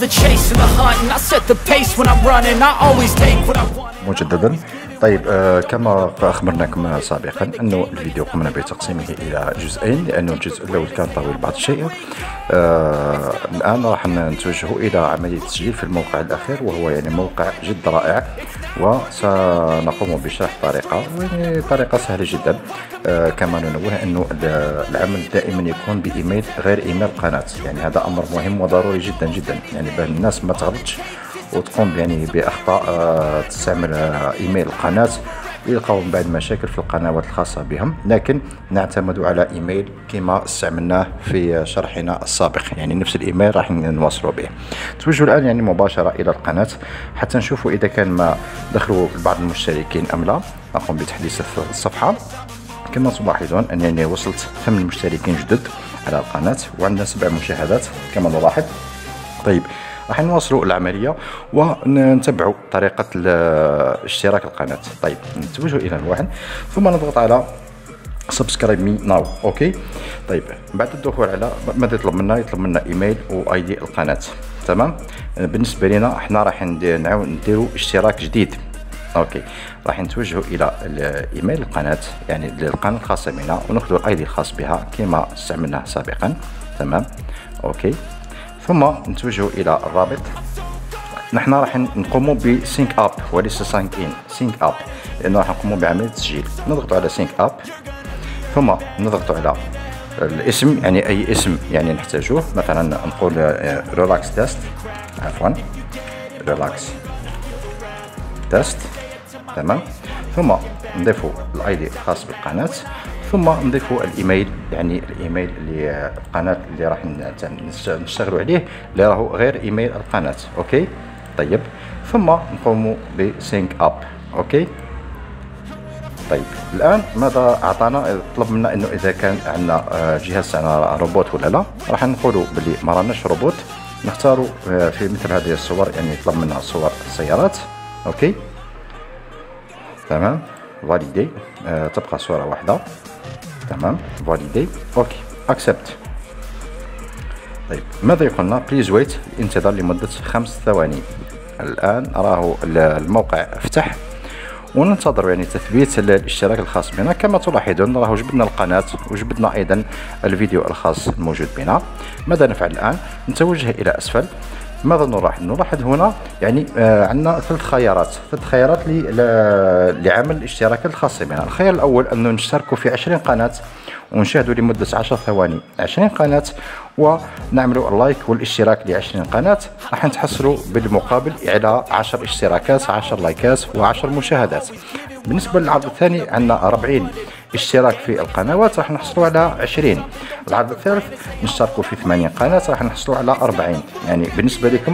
the chase and the hunt, and I set the pace when I'm running. I always take what I want. مجددا. طيب كما اخبرناكم سابقا انه الفيديو قمنا بتقسيمه الى جزئين، لانه الجزء الاول كان طويل بعض الشيء. الان راح نتوجه الى عمليه التسجيل في الموقع الاخير، وهو يعني موقع جد رائع، وسنقوم بشرح طريقه سهله جدا. كما ننوه انه العمل دائما يكون بايميل غير ايميل القناه، يعني هذا امر مهم وضروري جدا جدا، يعني باه الناس ما تغلطش وتقوم يعني باخطاء تستعمل ايميل القناه ويلقاو من بعد مشاكل في القنوات الخاصه بهم. لكن نعتمد على ايميل كما استعملناه في شرحنا السابق، يعني نفس الايميل راح نواصلوا به. توجهوا الان يعني مباشره الى القناه حتى نشوفوا اذا كان ما دخلوا بعض المشتركين ام لا. اقوم بتحديث الصفحه. كما تلاحظون ان يعني وصلت 8 مشتركين جدد على القناه، وعندنا 7 مشاهدات كما نلاحظ. طيب راح نواصلوا العمليه ونتبعوا طريقه اشتراك القناه. طيب نتوجه الى الواحد، ثم نضغط على سبسكرايب مي ناو. اوكي. طيب بعد الدخول على ماذا يطلب منا؟ يطلب منا ايميل واي دي القناه. تمام. بالنسبه لنا احنا راح نعاود نديروا اشتراك جديد. اوكي. راح نتوجهوا الى الايميل القناه، يعني القناه الخاصه بنا، وناخذوا الاي دي الخاص بها كما استعملناه سابقا. تمام. اوكي. ثم نتوجه الى الرابط. نحن راح نقوم بسينك اب وليس سانك ان، سينك اب، لانه راح نقوم بعمليه تسجيل. نضغط على سينك اب، ثم نضغط على الاسم، يعني اي اسم يعني نحتاجوه. مثلا نقول ريلاكس تيست، عفوا ريلاكس تيست. تمام. ثم نضيفوا الاي دي الخاص بالقناه، ثم نضيفوا الايميل، يعني الايميل اللي القناه اللي راح نشتغلوا عليه، اللي راهو غير ايميل القناه. اوكي. طيب ثم نقوم بسينك اب. اوكي. طيب الان ماذا اعطانا؟ طلب منا انه اذا كان عندنا جهاز تاعنا روبوت ولا لا. راح نقولوا بلي ما راناش روبوت، نختاروا في مثل هذه الصور، يعني يطلب منا صور السيارات. اوكي. تمام. فاليدي. تبقى صورة واحدة. تمام. فاليدي. اوكي. اكسبت. طيب ماذا يقولنا؟ بليز ويت، انتظر لمدة 5 ثواني. الآن راهو الموقع فتح، وننتظر يعني تثبيت الاشتراك الخاص بنا. كما تلاحظون راهو جبدنا القناة وجبدنا أيضا الفيديو الخاص الموجود بنا. ماذا نفعل الآن؟ نتوجه إلى أسفل. ماذا نلاحظ؟ نلاحظ هنا يعني عندنا 3 خيارات لعمل الاشتراكات الخاصة بنا. الخيار الأول أنه نشتركوا في 20 قناة ونشاهدوا لمدة 10 ثواني 20 قناة، ونعملوا اللايك والاشتراك ل 20 قناة. راح نتحصلوا بالمقابل على 10 اشتراكات، 10 لايكات و10 مشاهدات. بالنسبة للعرض الثاني عندنا 40 اشتراك في القنوات، راح نحصلوا على 20. العرض الثالث نشتركوا في 80 قناة، راح نحصلوا على 40. يعني بالنسبة لكم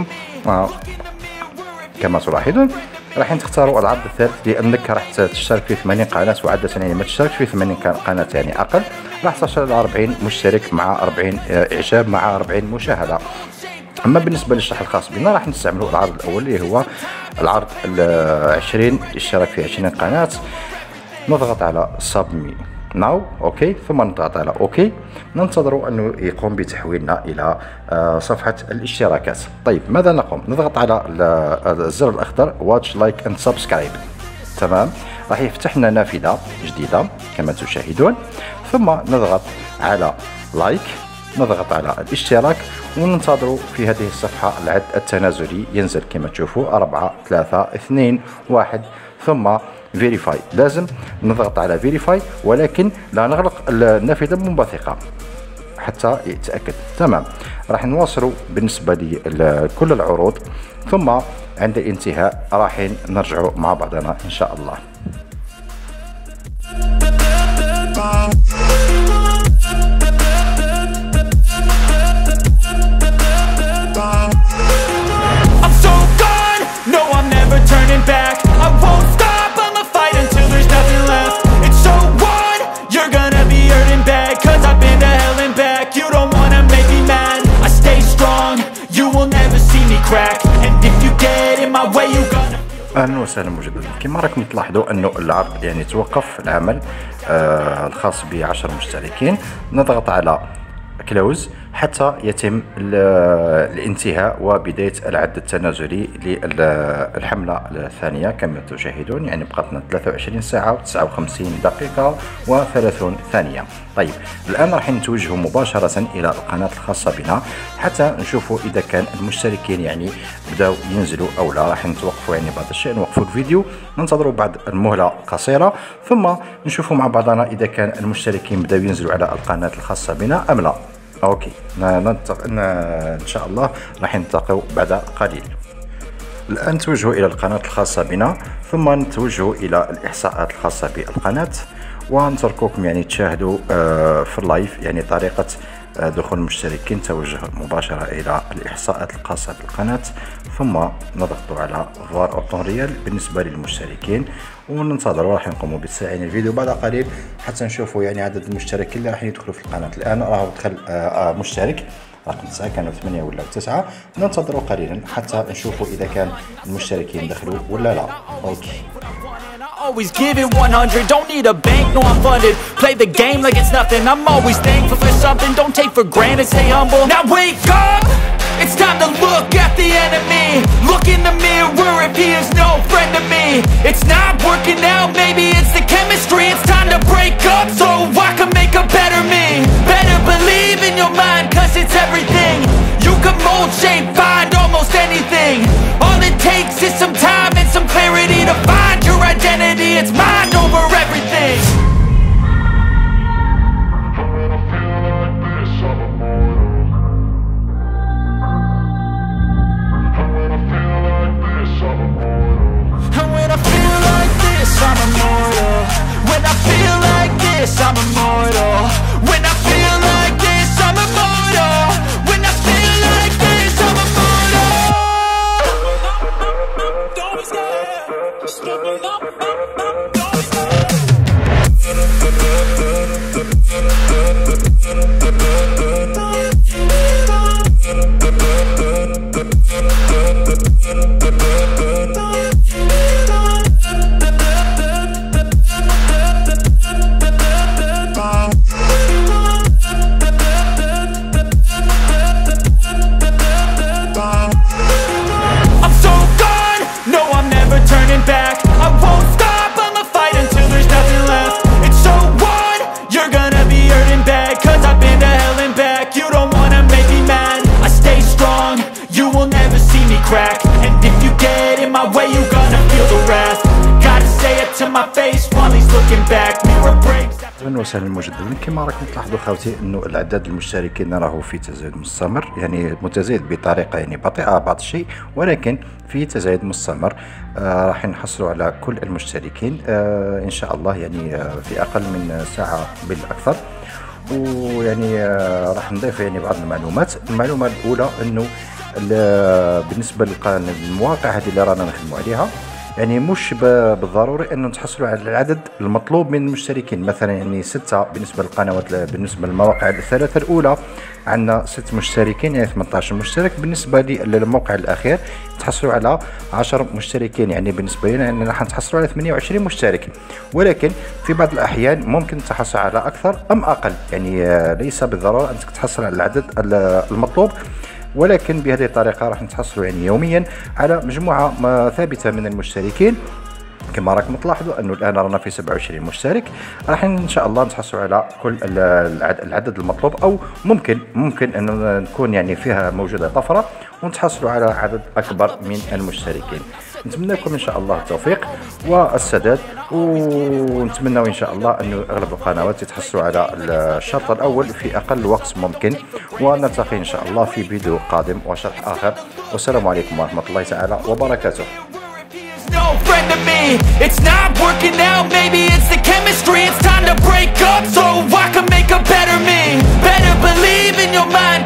كما تلاحظون راح تختاروا العرض الثالث، لانك راح تشترك في 80 قناه، وعاده يعني ما تشتركش في 80 قناه يعني اقل، راح تصل الى 40 مشترك مع 40 اعجاب مع 40 مشاهده. اما بالنسبه للشرح الخاص بنا راح نستعملوا العرض الاول، اللي هو العرض 20 اشتراك في 20 قناه. نضغط على سبمي ناو. اوكي. ثم نضغط على اوكي. ننتظر انه يقوم بتحويلنا الى صفحه الاشتراكات. طيب ماذا نقوم؟ نضغط على الزر الاخضر واتش لايك اند سبسكرايب. تمام. راح يفتح لنا نافذه جديده كما تشاهدون، ثم نضغط على لايك، نضغط على الاشتراك، وننتظر في هذه الصفحه العد التنازلي ينزل كما تشوفوا 4 3 2 1، ثم فيريفاي. لازم نضغط على فيريفاي، ولكن لا نغلق النافذه منبثقه حتى يتاكد. تمام. راح نواصلوا بالنسبه لكل العروض، ثم عند الانتهاء راح نرجعوا مع بعضنا ان شاء الله. اهلا وسهلا مجددا. كما راكم تلاحظوا انه العرض يعني توقف العمل الخاص ب 10 مشتركين. نضغط على كلوز، حتى يتم الانتهاء وبداية العد التنازلي للحملة الثانية. كما تشاهدون يعني بقت لنا 23 ساعة و59 دقيقة و30 ثانية. طيب الآن راح نتوجه مباشرة إلى القناة الخاصة بنا حتى نشوفوا إذا كان المشتركين يعني بداوا ينزلوا أو لا. راح نتوقفوا يعني بعض الشيء، نوقفوا الفيديو، ننتظروا بعد المهلة قصيرة، ثم نشوفوا مع بعضنا إذا كان المشتركين بداوا ينزلوا على القناة الخاصة بنا أم لا. أوكي، إن شاء الله راح نلتقوا بعد قليل. الآن نتوجه إلى القناة الخاصة بنا، ثم نتوجه إلى الإحصاءات الخاصة بالقناة، ونترككم يعني تشاهدوا في اللايف يعني طريقة دخول المشتركين. توجه مباشرة إلى الإحصاءات الخاصة بالقناة، ثم نضغط على فوار أوطون ريال بالنسبة للمشتركين، وننتظروا. راح نقوموا بتسعين الفيديو بعد قليل حتى نشوفوا يعني عدد المشتركين اللي راح يدخلوا في القناة. الآن راه دخل مشترك رقم 9، كانوا 8 ولا 9. ننتظروا قليلا حتى نشوفوا إذا كان المشتركين دخلوا ولا لا. أوكي. Always give it 100, don't need a bank, no I'm funded. Play the game like it's nothing, I'm always thankful for something. Don't take for granted, stay humble. Now wake up, it's time to look at the enemy. Look in the mirror if he is no friend to me. It's not working out, maybe it's the chemistry. It's time to break up so I can make a better me. Better believe in your mind, cause it's everything. You can mold, shape, find almost anything. All it takes is some time and some clarity to find your identity. It's mind over everything. And when I feel like this, I'm immortal. When I feel like this, I'm immortal. When I feel like this, I'm immortal. When I feel like this, I'm immortal. Don't be scared. Stepping up. Don't be scared. Crack. And if you get in my way, you gonna feel the wrath. Gotta say it to my face while he's looking back. Mirror breaks. اهلا وسهلا مجددا. كما راكم تلاحظوا خوتي انه العدد المشتركين راهو في تزايد مستمر، يعني متزايد بطريقه يعني بطيئه بعض الشيء، ولكن في تزايد مستمر. راح نحصلوا على كل المشتركين ان شاء الله يعني في اقل من ساعه بالاكثر. ويعني راح نضيف يعني بعض المعلومات. المعلومه الاولى انه بالنسبه للمواقع هذه اللي رانا نخدموا عليها، يعني مش بالضروري انه تحصلوا على العدد المطلوب من المشتركين. مثلا يعني 6 بالنسبه للقنوات، بالنسبه للمواقع الثلاثه الاولى عندنا 6 مشتركين يعني 18 مشترك. بالنسبه للموقع الاخير تحصلوا على 10 مشتركين، يعني بالنسبه لنا يعني راح نتحصلوا على 28 مشترك. ولكن في بعض الاحيان ممكن تحصل على اكثر ام اقل، يعني ليس بالضروره انك تحصل على العدد المطلوب، ولكن بهذه الطريقة راح نتحصلوا يعني يوميا على مجموعة ثابتة من المشتركين. كما راكم تلاحظوا انه الان رانا في 27 مشترك. راح ان شاء الله نتحصلوا على كل العدد المطلوب، او ممكن انه نكون يعني فيها موجودة طفرة ونتحصلوا على عدد اكبر من المشتركين. نتمنى لكم ان شاء الله التوفيق والسداد، ونتمنى ان شاء الله انه اغلب القنوات يتحصلوا على الشرط الاول في اقل وقت ممكن. ونلتقي ان شاء الله في فيديو قادم وشرح اخر، والسلام عليكم ورحمة الله تعالى وبركاته. No friend to me, it's not working out, maybe it's the chemistry. It's time to break up so I can make a better me. Better believe in your mind.